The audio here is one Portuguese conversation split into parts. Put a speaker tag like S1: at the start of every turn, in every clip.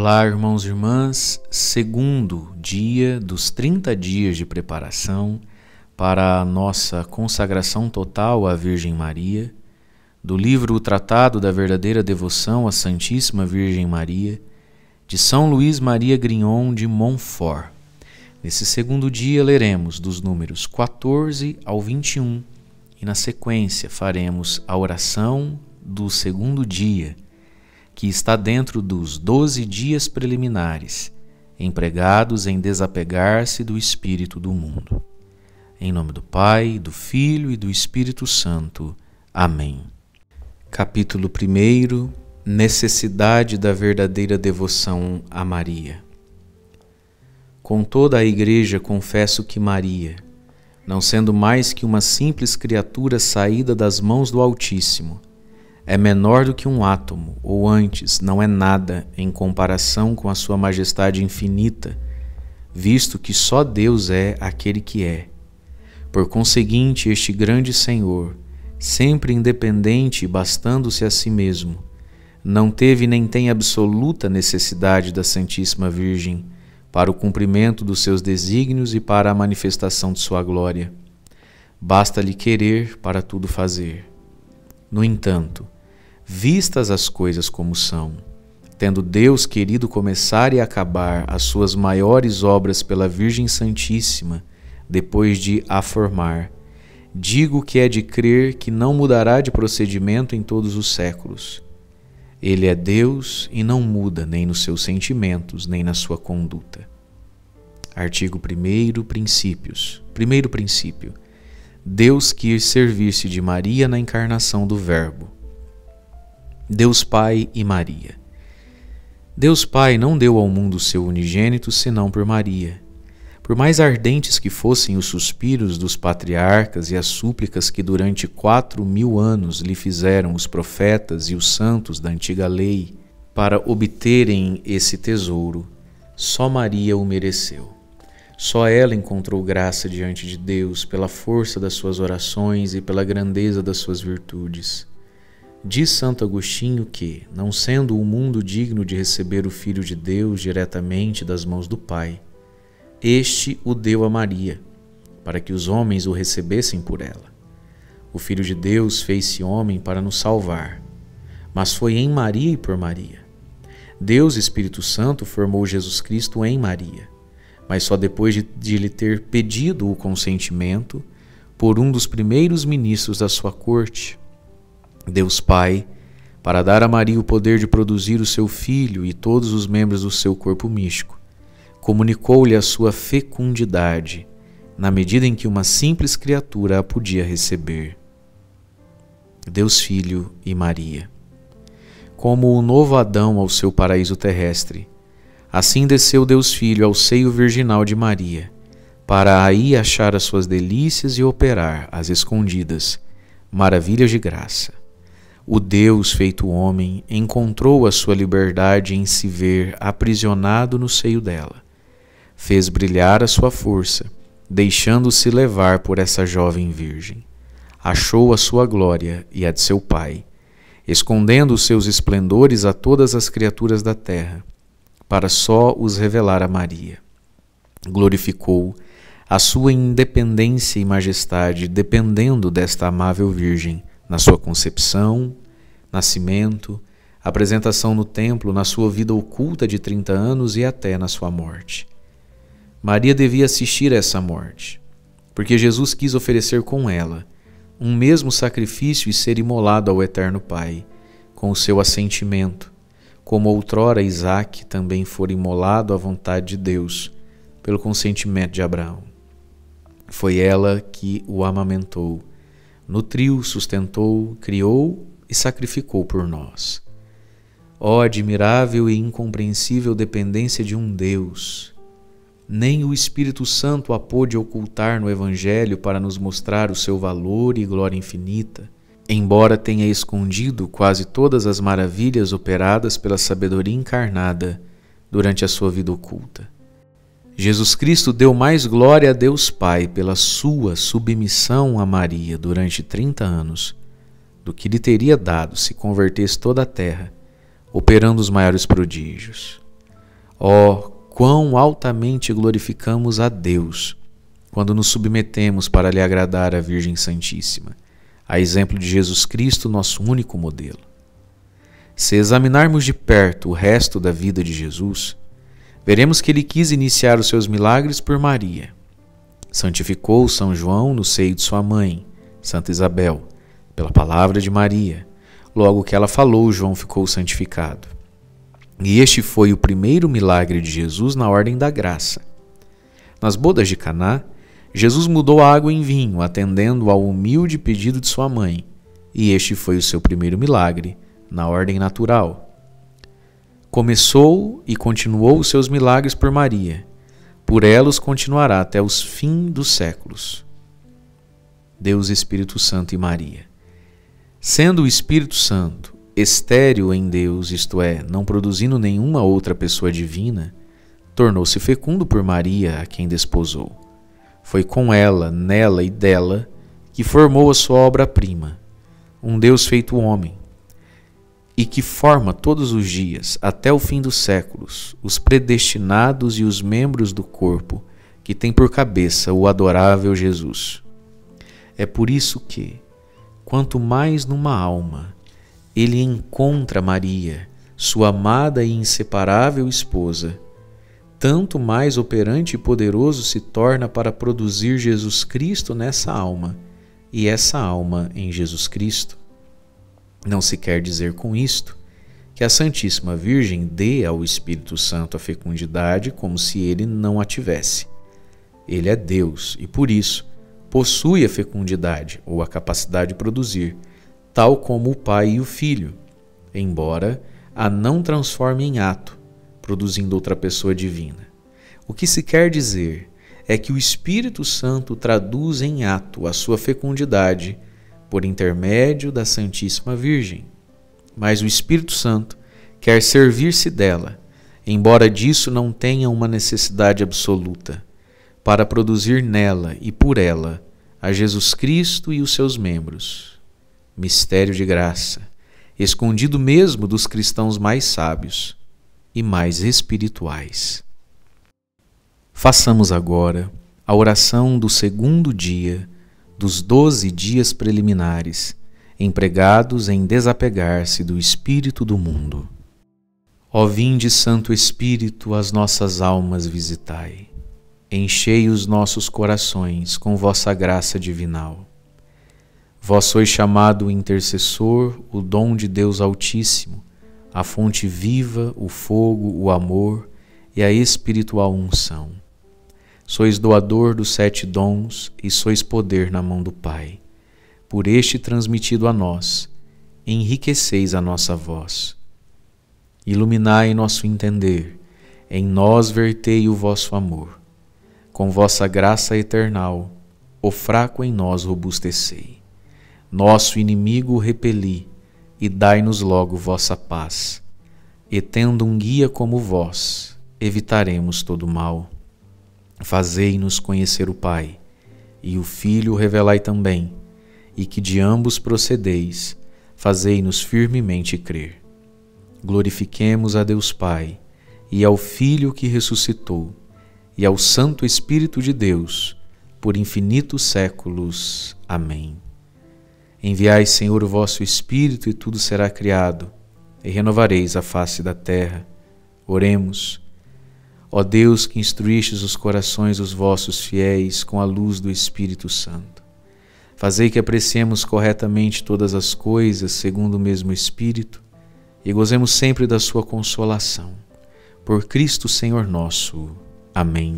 S1: Olá, irmãos e irmãs, segundo dia dos 30 dias de preparação para a nossa consagração total à Virgem Maria, do livro O Tratado da Verdadeira Devoção à Santíssima Virgem Maria, de São Luís Maria Grignon de Montfort. Nesse segundo dia leremos dos números 14 ao 21 e na sequência faremos a oração do segundo dia, que está dentro dos 12 dias preliminares, empregados em desapegar-se do espírito do mundo. Em nome do Pai, do Filho e do Espírito Santo. Amém. Capítulo 1. Necessidade da verdadeira devoção a Maria. Com toda a Igreja confesso que Maria, não sendo mais que uma simples criatura saída das mãos do Altíssimo, é menor do que um átomo, ou antes, não é nada em comparação com a sua majestade infinita, visto que só Deus é aquele que é. Por conseguinte, este grande Senhor, sempre independente e bastando-se a si mesmo, não teve nem tem absoluta necessidade da Santíssima Virgem para o cumprimento dos seus desígnios e para a manifestação de sua glória. Basta-lhe querer para tudo fazer. No entanto, vistas as coisas como são, tendo Deus querido começar e acabar as suas maiores obras pela Virgem Santíssima, depois de a formar, digo que é de crer que não mudará de procedimento em todos os séculos. Ele é Deus e não muda nem nos seus sentimentos, nem na sua conduta. Artigo 1º, princípios. Primeiro princípio. Deus quis servir-se de Maria na encarnação do Verbo. Deus Pai e Maria. Deus Pai não deu ao mundo seu unigênito senão por Maria. Por mais ardentes que fossem os suspiros dos patriarcas e as súplicas que durante 4000 anos lhe fizeram os profetas e os santos da antiga lei para obterem esse tesouro, só Maria o mereceu. Só ela encontrou graça diante de Deus pela força das suas orações e pela grandeza das suas virtudes. Diz Santo Agostinho que, não sendo o mundo digno de receber o Filho de Deus diretamente das mãos do Pai, este o deu a Maria, para que os homens o recebessem por ela. O Filho de Deus fez-se homem para nos salvar, mas foi em Maria e por Maria. Deus Espírito Santo formou Jesus Cristo em Maria, mas só depois de lhe ter pedido o consentimento por um dos primeiros ministros da sua corte. Deus Pai, para dar a Maria o poder de produzir o seu Filho e todos os membros do seu corpo místico, comunicou-lhe a sua fecundidade, na medida em que uma simples criatura a podia receber. Deus Filho e Maria. Como o novo Adão ao seu paraíso terrestre, assim desceu Deus Filho ao seio virginal de Maria, para aí achar as suas delícias e operar, às escondidas, maravilhas de graça. O Deus feito homem encontrou a sua liberdade em se ver aprisionado no seio dela. Fez brilhar a sua força, deixando-se levar por essa jovem virgem. Achou a sua glória e a de seu Pai, escondendo os seus esplendores a todas as criaturas da terra, para só os revelar a Maria. Glorificou a sua independência e majestade, dependendo desta amável virgem, na sua concepção, nascimento, apresentação no templo, na sua vida oculta de 30 anos e até na sua morte. Maria devia assistir a essa morte, porque Jesus quis oferecer com ela um mesmo sacrifício e ser imolado ao Eterno Pai, com o seu assentimento, como outrora Isaque também fora imolado à vontade de Deus, pelo consentimento de Abraão. Foi ela que o amamentou, nutriu, sustentou, criou e sacrificou por nós. Ó admirável e incompreensível dependência de um Deus! Nem o Espírito Santo a pôde ocultar no Evangelho para nos mostrar o seu valor e glória infinita, embora tenha escondido quase todas as maravilhas operadas pela sabedoria encarnada durante a sua vida oculta. Jesus Cristo deu mais glória a Deus Pai pela sua submissão a Maria durante 30 anos do que lhe teria dado se convertesse toda a terra, operando os maiores prodígios. Oh, quão altamente glorificamos a Deus quando nos submetemos para lhe agradar à Virgem Santíssima, a exemplo de Jesus Cristo, nosso único modelo. Se examinarmos de perto o resto da vida de Jesus, veremos que ele quis iniciar os seus milagres por Maria. Santificou São João no seio de sua mãe, Santa Isabel, pela palavra de Maria. Logo que ela falou, João ficou santificado. E este foi o primeiro milagre de Jesus na ordem da graça. Nas bodas de Caná, Jesus mudou a água em vinho, atendendo ao humilde pedido de sua mãe, e este foi o seu primeiro milagre, na ordem natural. Começou e continuou os seus milagres por Maria. Por ela os continuará até os fins dos séculos. Deus Espírito Santo e Maria. Sendo o Espírito Santo estéril em Deus, isto é, não produzindo nenhuma outra pessoa divina, tornou-se fecundo por Maria, a quem desposou. Foi com ela, nela e dela, que formou a sua obra-prima, um Deus feito homem, e que forma todos os dias, até o fim dos séculos, os predestinados e os membros do corpo, que tem por cabeça o adorável Jesus. É por isso que, quanto mais numa alma, ele encontra Maria, sua amada e inseparável esposa, tanto mais operante e poderoso se torna para produzir Jesus Cristo nessa alma, e essa alma em Jesus Cristo. Não se quer dizer com isto que a Santíssima Virgem dê ao Espírito Santo a fecundidade como se ele não a tivesse. Ele é Deus e, por isso, possui a fecundidade ou a capacidade de produzir, tal como o Pai e o Filho, embora a não transforme em ato, produzindo outra pessoa divina. O que se quer dizer é que o Espírito Santo traduz em ato a sua fecundidade por intermédio da Santíssima Virgem. Mas o Espírito Santo quer servir-se dela, embora disso não tenha uma necessidade absoluta, para produzir nela e por ela a Jesus Cristo e os seus membros. Mistério de graça, escondido mesmo dos cristãos mais sábios e mais espirituais. Façamos agora a oração do segundo dia dos 12 dias preliminares, empregados em desapegar-se do espírito do mundo. Ó vinde, Santo Espírito, as nossas almas visitai. Enchei os nossos corações com vossa graça divinal. Vós sois chamado o intercessor, o dom de Deus Altíssimo, a fonte viva, o fogo, o amor e a espiritual unção. Sois doador dos 7 dons e sois poder na mão do Pai. Por este transmitido a nós, enriqueceis a nossa voz. Iluminai nosso entender, em nós vertei o vosso amor. Com vossa graça eternal, o fraco em nós robustecei. Nosso inimigo repeli, e dai-nos logo vossa paz. E tendo um guia como vós, evitaremos todo mal. Fazei-nos conhecer o Pai, e o Filho revelai também, e que de ambos procedeis, fazei-nos firmemente crer. Glorifiquemos a Deus Pai, e ao Filho que ressuscitou, e ao Santo Espírito de Deus, por infinitos séculos. Amém. Enviai, Senhor, o vosso Espírito, e tudo será criado, e renovareis a face da terra. Oremos. Ó Deus, que instruístes os corações dos vossos fiéis com a luz do Espírito Santo, fazei que apreciemos corretamente todas as coisas segundo o mesmo Espírito e gozemos sempre da sua consolação. Por Cristo Senhor nosso. Amém.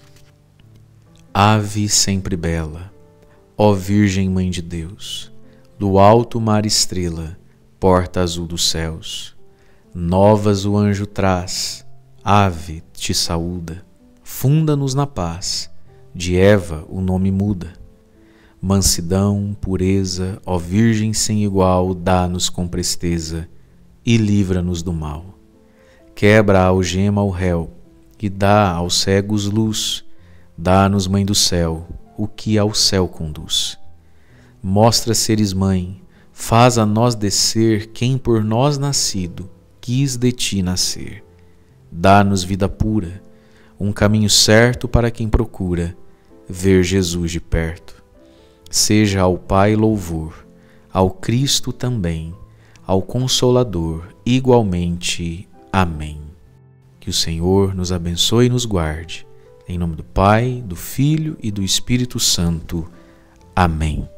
S1: Ave sempre bela, ó Virgem Mãe de Deus, do alto mar estrela, porta azul dos céus, novas o anjo traz, ave te saúda, funda-nos na paz, de Eva o nome muda. Mansidão, pureza, ó Virgem sem igual, dá-nos com presteza e livra-nos do mal. Quebra a algema ao réu e dá aos cegos luz, dá-nos, Mãe do céu, o que ao céu conduz. Mostra seres mãe, faz a nós descer quem por nós nascido quis de ti nascer. dá-nos vida pura, um caminho certo para quem procura ver Jesus de perto. Seja ao Pai louvor, ao Cristo também, ao Consolador igualmente. Amém. Que o Senhor nos abençoe e nos guarde. Em nome do Pai, do Filho e do Espírito Santo. Amém.